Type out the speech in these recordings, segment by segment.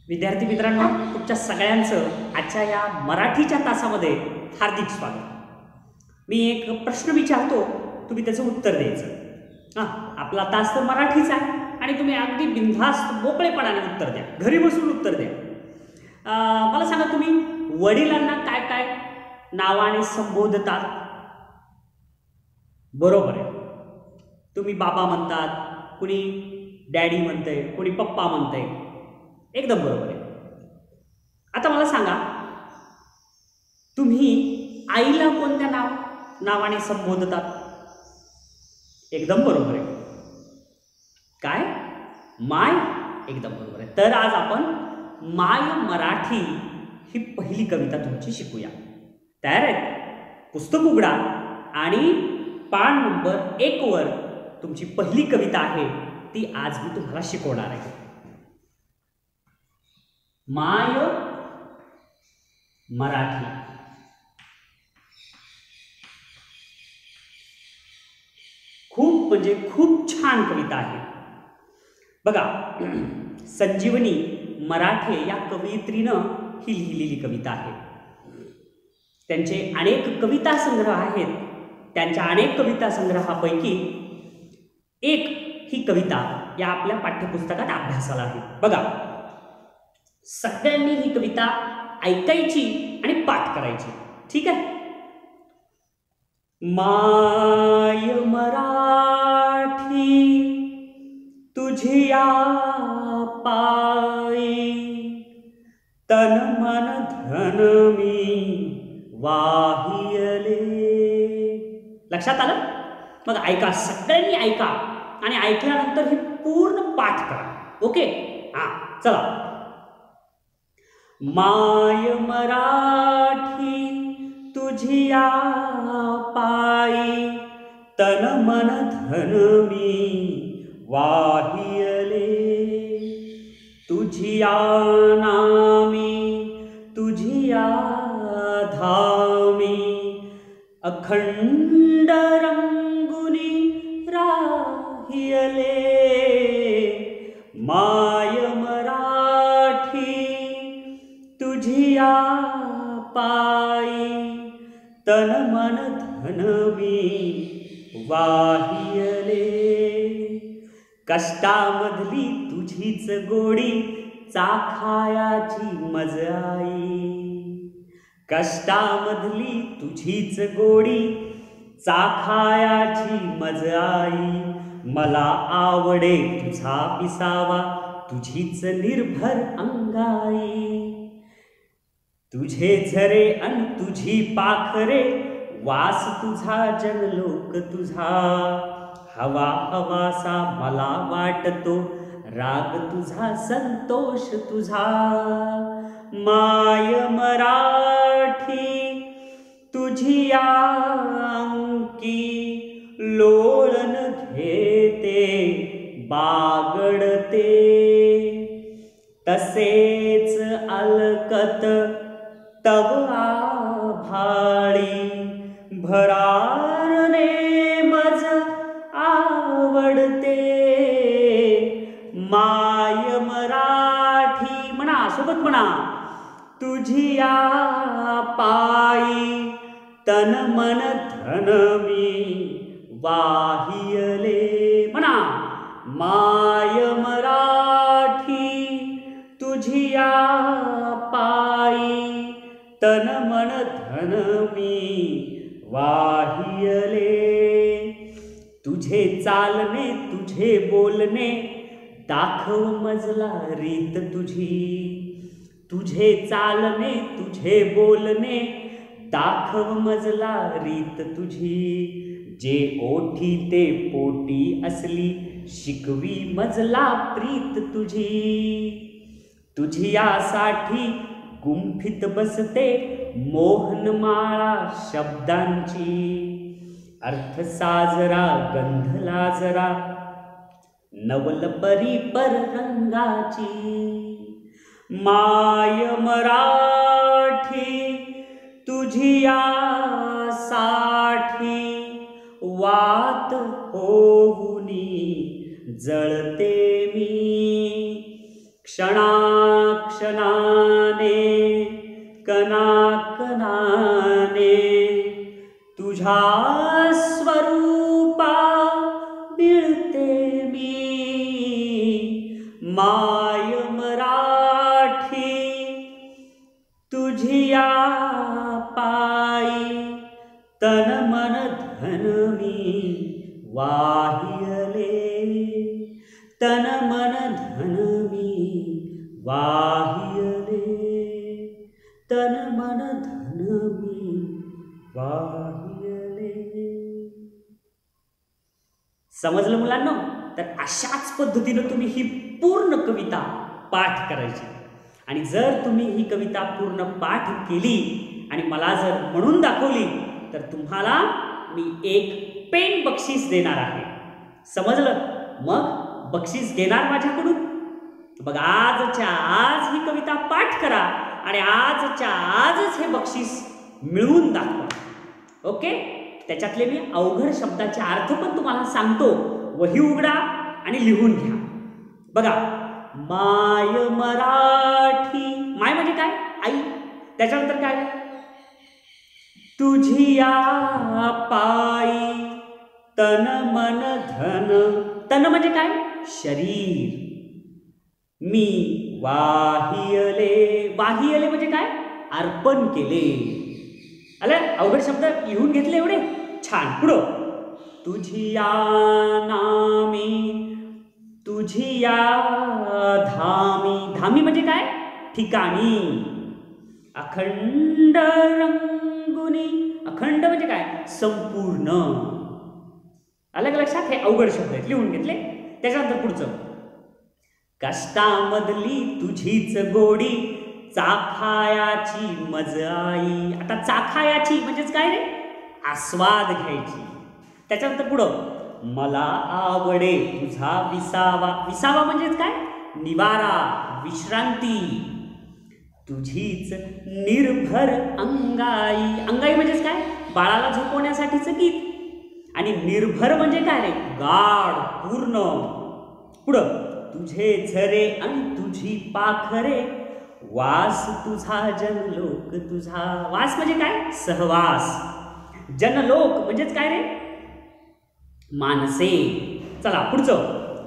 विद्यार्थी मित्रांनो, तुमच्या सगळ्यांचं आजच्या या मराठीच्या तासामध्ये हार्दिक स्वागत। मी एक प्रश्न विचारतो, तुम्ही त्याचं उत्तर द्यायचं। आपला तास तर मराठीचा आहे आणि तुम्ही अगदी बिनधास्त मोकळेपणाने उत्तर द्या, घरी बसून उत्तर द्या। मला सांगा, तुम्ही वडिलांना काय काय नावाने संबोधतात? बरोबर आहे, तुम्ही बाबा म्हणतात, कुणी डॅडी म्हणतंय, कुणी पप्पा म्हणतंय, एकदम बरोबर आहे। आता मला सांगा, तुम्ही आईला कोणत्या नावाने संबोधतात? एकदम बरोबर आहे, काय? माय, एकदम बरोबर आहे। तर आज आपण माय मराठी ही पहिली कविता तुमची शिकूया। तयार आहेत? पुस्तक उघडा आणि पान नंबर 1 वर तुमची पहिली कविता आहे, ती आज मी तुम्हाला शिकवणार आहे। माय मराठी। खूप म्हणजे खूप छान कविता आहे बघा। संजीवनी मराठे या कवयित्रीनं ही लिहिलेली कविता आहे। त्यांचे अनेक कविता संग्रह आहेत। त्यांच्या अनेक कविता संग्रहापैकी एक ही कविता या आपल्या पाठ्यपुस्तकात अभ्यासाला आहे बघा। सगळ्यांनी ही कविता ऐकायची आणि पाठ करायची, ठीक आहे? माय मराठी तुझिया पायी, तन मन धन मी वाहियले। लक्षात आलं? मग ऐका, सगळ्यांनी ऐका आणि ऐकल्यानंतर हे पूर्ण पाठ करा, ओके? चला। माय मराठी तुझिया पायी, तन मन धन मी वाहियले। तुझिया नामी तुझिया धामी, अखंड रंगुनी राहियले। माय मराठी तुझिया पायी, तन मन धन मी वाहियले। कष्टामधली तुझीच गोडी चाखायाची मज आई, कष्टामधली तुझीच गोडी चाखायाची मज आई। मला आवडे तुझा पिसावा, तुझीच निर्भर अंगाई। तुझे झरे अन तुझी पाखरे, वास तुझा जनलोक तुझा। हवा हवासा मला वाटतो, राग तुझा संतोष तुझा। माय मराठी तुझिया अंकी, लोळण घेते बागडते। तसेच अलकत तव आभाळी, भरारने मज आवडते। माय मराठी म्हणा, सोबत म्हणा। तुझिया पायी, तन मन धन मी वाहियले। म्हणा, माय मराठी तुझिया पायी, तन मन धन मी वाहियले। तुझे चालणे तुझे बोलणे, दाखव मजला रीत तुझी। तुझे चालणे तुझे बोलणे, दाखव मजला रीत तुझी। जे ओठी ते पोटी असली, शिकवी मजला प्रीत तुझी। तुझियासाठी गुंफित बसते मोहनमाळा शब्दांची। अर्थ साजरा गंधला जरा, नवल परीपर रंगाची। माय मराठी तुझिया साठी, वात होऊनी जळते मी। क्षणाक्षणी क्षणाने कणाकणाने तुझ्या स्वरूपा मिळते मी माय मराठी तुझिया पायी तन मन धन मी वाहियले तन मन धन मी वाहियले तन मन धन मी वाहियले. समजलं मुलांनो? तर अशाच पद्धतीनं तुम्ही ही पूर्ण कविता पाठ करायची आणि जर तुम्ही ही कविता पूर्ण पाठ केली आणि मला जर म्हणून दाखवली तर तुम्हाला मी एक पेन बक्षीस देणार आहे. समजलं? मग बक्षीस घेणार माझ्याकडून. बघ आजच्या आज ही कविता पाठ करा आणि आजच्या आजच हे बक्षीस मिळवून दाखवा. ओके? त्याच्यातले मी अवघड शब्दाचे अर्थ पण तुम्हाला सांगतो. वही उघडा आणि लिहून घ्या. बघा, माय मराठी, माय म्हणजे काय? आई. त्याच्यानंतर काय? तुझिया पायी तन मन धन, तन म्हणजे काय? शरीर. मी वाहियले, वाहियले म्हणजे काय? अर्पण केले. आले? अवघड शब्द लिहून घेतले एवढे? छान. पुढं, तुझिया नामी तुझिया धामी, धामी म्हणजे काय? ठिकाणी. अखंड रंगुनी, अखंड म्हणजे काय? संपूर्ण. आलं का लक्षात? हे अवघड शब्द आहेत, लिहून घेतले. त्याच्यानंतर पुढचं, कष्टामधली तुझीच गोडी चाखायाची मज आई. आता चाखायाची म्हणजेच काय रे? आस्वाद घ्यायची. त्याच्यानंतर पुढं, मला आवडे तुझा विसावा. विसावा म्हणजेच काय? निवारा, विश्रांती. तुझीच निर्भर अंगाई. अंगाई म्हणजेच काय? बाळाला झोपवण्यासाठीचं गीत. आणि निर्भर म्हणजे काय रे? गाढ, पूर्ण. पुढं, तुझे झरे आणि तुझी पाखरे वास तुझा जनलोक तुझा. वास म्हणजे काय? सहवास. जनलोक म्हणजेच काय रे? मानसे. चला पुढचं,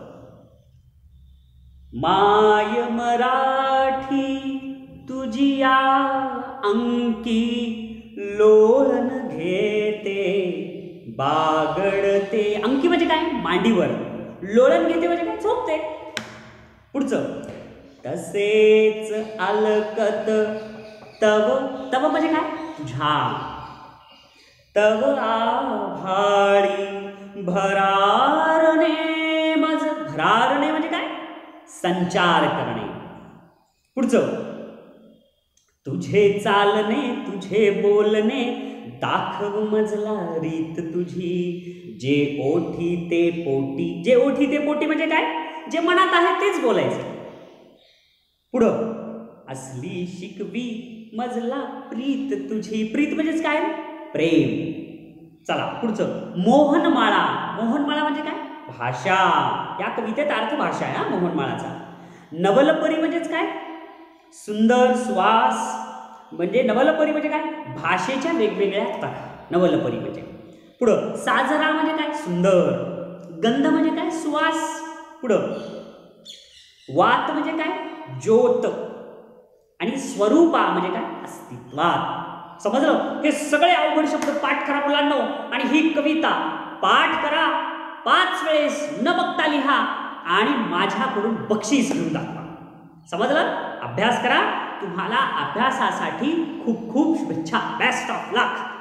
माय मराठी तुझिया अंकी लोळण घेते बागडते. अंकी म्हणजे काय? मांडीवर. लोळण घेते म्हणजे काय? झोपते. पुढचं, तसेच अलकत तव. तव म्हणजे काय? तुझ्या. तव आभाळी भरारणे मज. भरारणे म्हणजे काय? संचार करणे. पुढचं, तुझे चालणे तुझे बोलणे दाखव मजला रीत तुझी जे ओठी ते पोटी. जे ओठी ते पोटी म्हणजे काय? जे मनात आहे तेच बोलायचं. पुढं, असली शिकवी मजला प्रीत तुझी. प्रीत म्हणजेच काय? प्रेम. चला पुढचं, मोहनमाळा. मोहनमाळा म्हणजे काय? भाषा. या कवितेत अर्थ भाषा आहे हा मोहनमाळाचा. नवलपरी म्हणजेच काय? सुंदर सुवास. म्हणजे नवलपरी म्हणजे काय? भाषेच्या वेगवेगळ्या प्रकार. नवलपरी म्हणजे. पुढं, साजरा म्हणजे काय? सुंदर. गंध म्हणजे काय? सुवास. पुढं, वात म्हणजे काय? ज्योत. आणि स्वरूपा म्हणजे काय? अस्तित्वात. समजलं? हे सगळे अवघड शब्द पाठ करा मुलांनो आणि ही कविता पाठ करा. 5 वेळेस न बघता लिहा आणि माझ्याकडून बक्षीस घेऊन दाखवा. समजलं? अभ्यास करा. तुम्हाला अभ्यासासाठी खूप खूप शुभेच्छा. Best of luck.